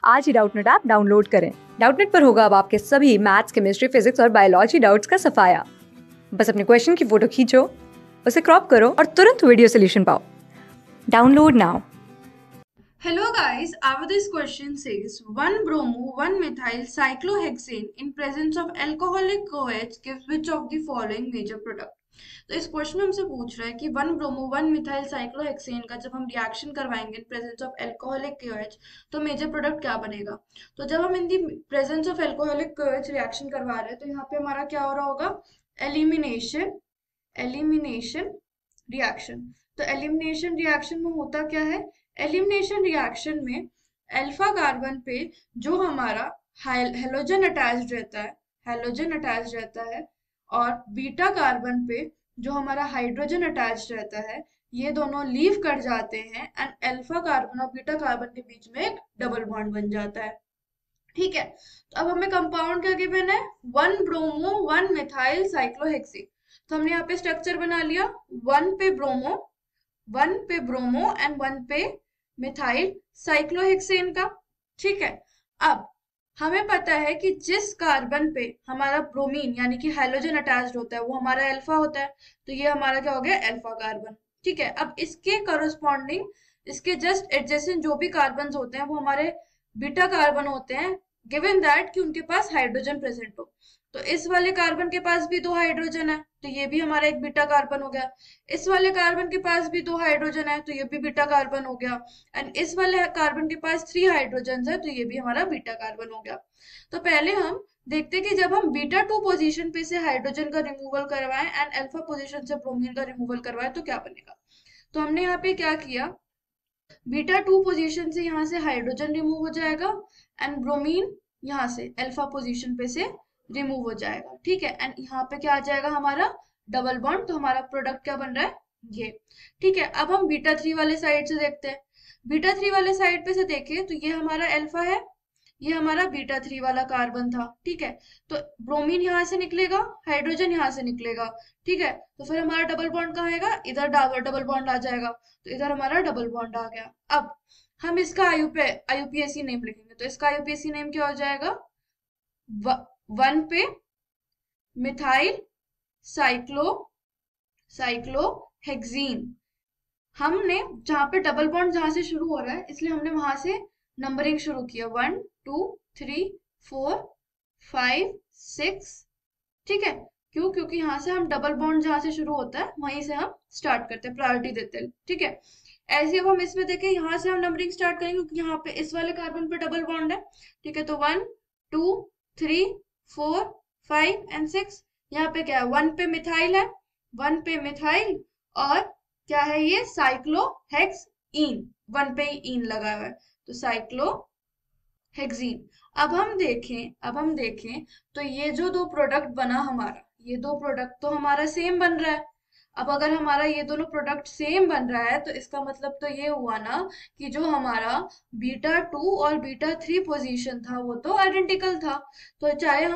आज ही Doubtnut app download करें। डाउटनेट पर होगा अब आपके सभी मैथ्स, केमिस्ट्री, फिजिक्स और बायोलॉजी डाउट्स का सफाया। बस अपने क्वेश्चन की फोटो खींचो, उसे क्रॉप करो और तुरंत वीडियो सोल्यूशन पाओ। Download now. Hello guys, our this question says 1-bromo 1-methyl cyclohexane in presence of alcoholic COH gives which of the following major product। तो इस क्वेश्चन में हमसे पूछ रहा है कि 1-bromo 1-methyl cyclohexane का जब हम रिएक्शन करवाएंगे in presence of alcoholic KOH तो मेजर प्रोडक्ट क्या बनेगा। तो जब हम in the presence of alcoholic KOH reaction करवा रहे हैं तो यहाँ पे हमारा क्या हो रहा होगा, एलिमिनेशन एलिमिनेशन रिएक्शन। तो एलिमिनेशन रिएक्शन में होता क्या है, एलिमिनेशन रिएक्शन में अल्फा कार्बन पे जो हमारा हेलोजन अटैच्ड रहता है, हेलोजन अटैच्ड रहता है, और बीटा कार्बन पे जो हमारा हाइड्रोजन अटैच्ड रहता है, ये दोनों लीव कर जाते हैं एंड अल्फा कार्बन और बीटा कार्बन के बीच में एक डबल बॉन्ड बन जाता है। ठीक है, तो अब हमें कंपाउंड क्या गिवन है, 1-ब्रोमो 1-मिथाइल साइक्लोहेक्सेन। तो हमने यहाँ पे स्ट्रक्चर बना लिया, 1 पे ब्रोमो एंड 1 पे मिथाइल साइक्लोहेक्सेन का। ठीक है, अब हमें पता है कि जिस कार्बन पे हमारा ब्रोमीन यानी कि हाइड्रोजन अटैच्ड होता है वो हमारा अल्फा होता है, तो ये हमारा क्या हो गया, अल्फा कार्बन। ठीक है, अब इसके करस्पॉन्डिंग, इसके जस्ट एडजेसेंट जो भी कार्बन होते हैं वो हमारे बीटा कार्बन होते हैं, गिवन दैट कि उनके पास हाइड्रोजन प्रेजेंट हो। तो इस वाले कार्बन के पास भी 2 हाइड्रोजन है, तो ये भी हमारा एक बीटा कार्बन हो गया। इस वाले कार्बन के पास भी 2 हाइड्रोजन है, तो ये भी बीटा कार्बन हो गया। एंड इस वाले कार्बन के पास 3 हाइड्रोजन है, तो ये भी हमारा बीटा कार्बन हो गया। तो पहले हम देखते कि जब हम बीटा 2 पोजीशन पे से हाइड्रोजन का रिमूवल करवाएं एंड अल्फा पोजीशन से ब्रोमीन का रिमूवल करवाएं तो क्या बनेगा। तो हमने यहाँ पे क्या किया, बीटा 2 पोजीशन से यहाँ से हाइड्रोजन रिमूव हो जाएगा एंड ब्रोमीन यहाँ से अल्फा पोजीशन पे से रिमूव हो जाएगा। ठीक है, एंड यहाँ पे क्या आ जाएगा हमारा डबल बॉन्ड। तो हमारा प्रोडक्ट क्या बन रहा है, ये। ठीक है, अब हम बीटा 3 वाले साइड से देखते हैं। बीटा 3 वाले साइड पे से देखें तो ये हमारा अल्फा है, ये हमारा बीटा 3 वाला कार्बन था। ठीक है, तो ब्रोमीन यहाँ से निकलेगा, हाइड्रोजन यहाँ से निकलेगा। ठीक है, तो फिर हमारा डबल बॉन्ड कहाँ आएगा, इधर डबल बॉन्ड आ जाएगा, तो इधर हमारा डबल बॉन्ड आ गया। अब हम इसका आईयूपीएसी नेम लिखेंगे, तो इसका आईयूपीएसी नेम क्या हो जाएगा, 1 पे मिथाइल साइक्लोहेक्सीन। हमने जहाँ पे डबल बॉन्ड जहां से शुरू हो रहा है इसलिए हमने वहां से नंबरिंग शुरू किया, 1 2 3 4 5 6। ठीक है, क्यों, क्योंकि यहाँ से हम डबल बॉन्ड जहां से शुरू होता है वहीं से हम स्टार्ट करते हैं, प्रायोरिटी देते हैं। ठीक है, ऐसे अब हम इसमें देखें, यहाँ से हम नंबरिंग स्टार्ट करेंगे क्योंकि यहाँ पे इस वाले कार्बन पे डबल बॉन्ड है। ठीक है, तो 1 2 3 4 5 एंड 6। यहाँ पे क्या है, 1 पे मिथाइल है, 1 पे मिथाइल, और क्या है ये, साइक्लोहेक्सीन, 1 पे ही इन लगा हुआ है, तो साइक्लोहेक्सीन। अब हम देखें तो ये जो 2 प्रोडक्ट बना हमारा, ये 2 प्रोडक्ट तो हमारा सेम बन रहा है। अब अगर हमारा ये दोनों प्रोडक्ट सेम बन रहा है तो इसका मतलब तो ये हुआ ना कि जो हमारा बीटा 2 और बीटा 3 पोजीशन था वो तो आइडेंटिकल था। तो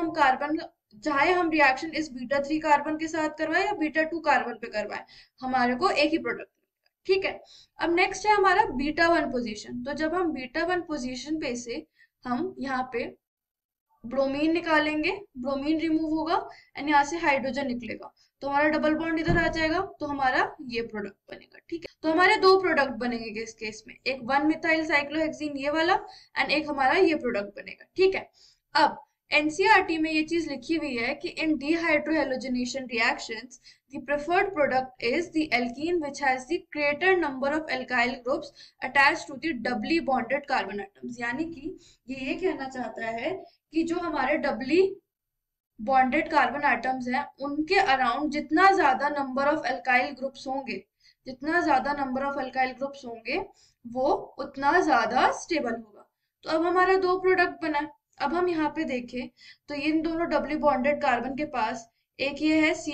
चाहे हम रिएक्शन इस बीटा 3 कार्बन के साथ करवाएं या बीटा 2 कार्बन पे करवाएं, हमारे को एक ही प्रोडक्ट। ठीक है, अब नेक्स्ट है हमारा बीटा 1 पोजीशन। तो जब हम बीटा 1 पोजीशन पे से हम यहाँ पे ब्रोमीन निकालेंगे, ब्रोमीन रिमूव होगा एंड यहाँ से हाइड्रोजन निकलेगा, तो हमारा डबल बॉन्ड इधर आ जाएगा, तो हमारा ये प्रोडक्ट बनेगा। ठीक है, तो हमारे 2 प्रोडक्ट बनेंगे इस केस में, एक 1 मिथाइल साइक्लोहेक्सीन ये वाला एंड एक हमारा ये प्रोडक्ट बनेगा। ठीक है, अब एनसीईआरटी में ये चीज लिखी हुई है कि in dehydrohalogenation reactions the preferred product is the alkene which has the greater number of alkyl groups attached to the doubly bonded carbon atoms। यानी कि ये कहना चाहता है कि जो हमारे डबली बॉन्डेड कार्बन एटम्स हैं उनके अराउंड जितना ज्यादा नंबर ऑफ अल्काइल ग्रुप्स होंगे, जितना ज्यादा नंबर ऑफ अल्काइल ग्रुप्स होंगे वो उतना ज्यादा स्टेबल होगा। तो अब हमारा 2 प्रोडक्ट बना है। अब हम यहाँ पे देखें तो इन दोनों डबली बॉन्डेड कार्बन के पास एक ये है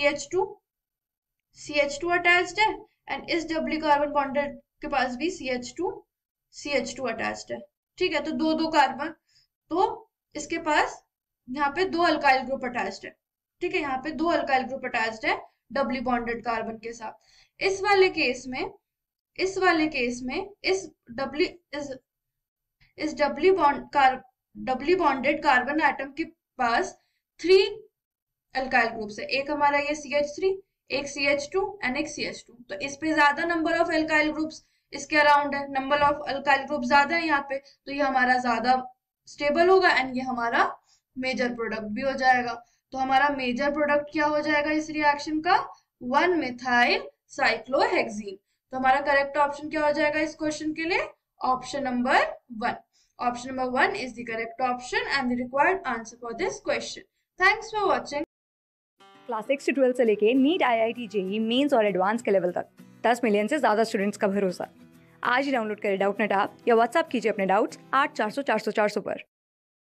CH2 अटैच्ड है एंड इस डबली कार्बन बॉन्डेड के पास भी CH2 अटैच्ड है। ठीक है, तो 2 कार्बन, तो इसके पास यहाँ पे 2 अल्काइल ग्रुप अटैच्ड है। ठीक है, यहाँ पे 2 अल्काइल ग्रुप अटैच्ड है डबली बॉन्डेड कार्बन के साथ। इस वाले केस में इस इस डबली बॉन्डेड कार्बन एटम के पास 3 अल्काइल ग्रुप्स है। एक हमारा ये CH3, एक CH2 एंड एक CH2। तो इस पे ज्यादा नंबर ऑफ अल्काइल ग्रुप्स इसके अराउंड है, नंबर ऑफ अल्काइल ग्रुप ज्यादा है यहाँ पे, तो ये हमारा ज्यादा स्टेबल होगा एंड ये हमारा मेजर प्रोडक्ट भी हो जाएगा। तो हमारा मेजर प्रोडक्ट क्या हो जाएगा इस रिएक्शन का? One methyl cyclohexene. तो हमारा करेक्ट ऑप्शन क्या हो जाएगा इस क्वेश्चन के लिए? Option number 1। Option number 1 is the correct option and the required answer for this question. Thanks for watching. Class 6 से 12 से लेके नीट, IIT, JEE मेंस और एडवांस के लेवल तक 10 मिलियन से ज़्यादा स्टूडेंट्स का भरोसा। आज ही डाउनलोड करें डाउटनेट ऐप या व्हाट्सएप कीजिए अपने डाउट्स 8400 400 400 पर।